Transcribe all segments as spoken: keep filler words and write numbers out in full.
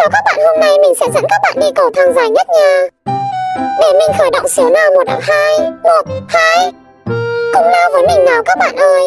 chào các bạn, hôm nay mình sẽ dẫn các bạn đi cầu thang dài nhất nha. Để mình khởi động xíu nào, một, hai, một, hai. Cùng lao với mình nào các bạn ơi.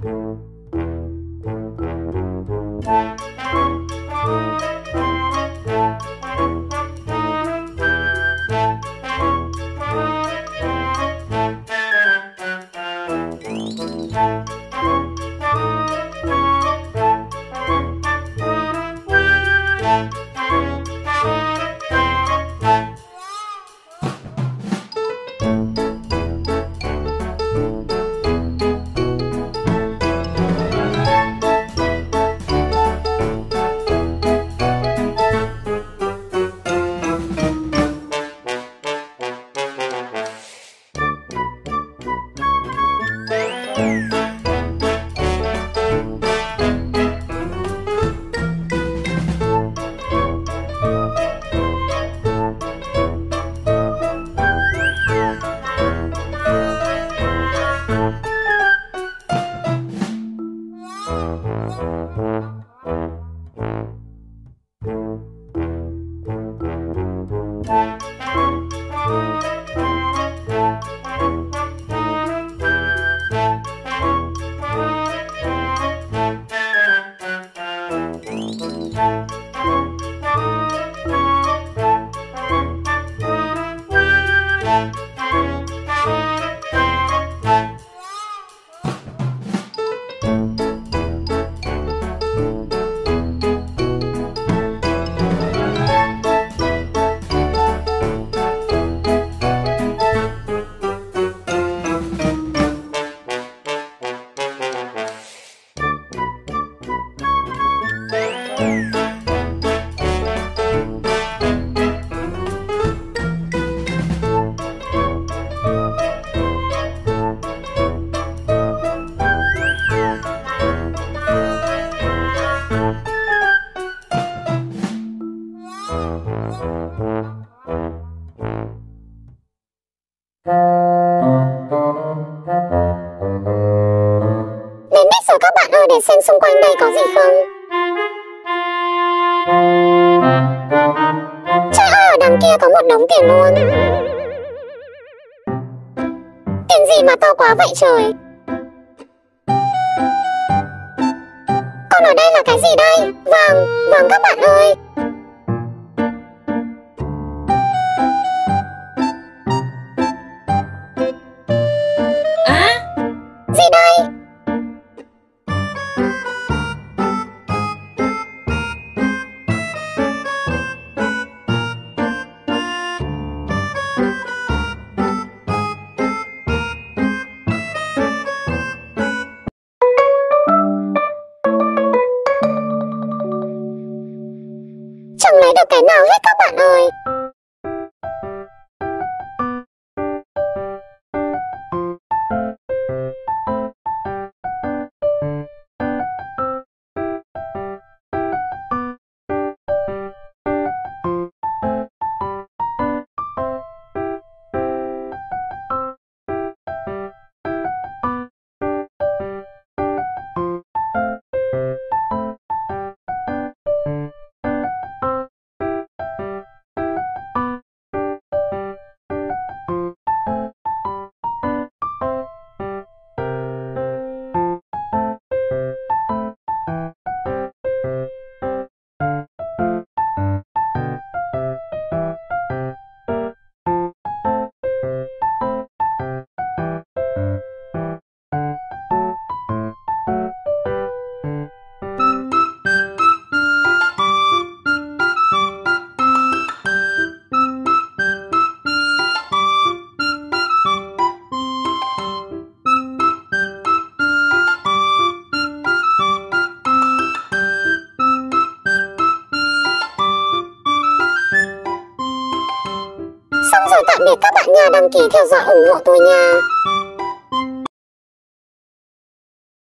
Đến đích rồi các bạn ơi, để xem xung quanh đây có gì không. Trời ơi, ở đằng kia có một đống tiền luôn. Tiền gì mà to quá vậy trời. Còn ở đây là cái gì đây? Vàng, vàng các bạn ơi. À, gì đây? Chẳng lấy được cái nào hết các bạn ơi. Xong rồi, tạm biệt các bạn nha, đăng ký theo dõi ủng hộ tôi nha.